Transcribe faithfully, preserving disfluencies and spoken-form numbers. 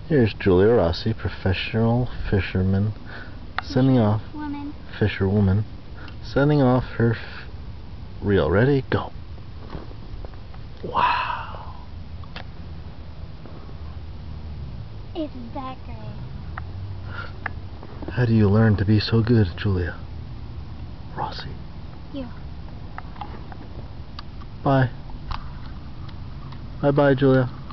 Here's Julia Rossi, professional fisherman, sending off Woman. fisherwoman, sending off her f reel. Ready? Go. Wow. It's that girl. How do you learn to be so good, Julia Rossi? You. Bye. Bye bye, Julia.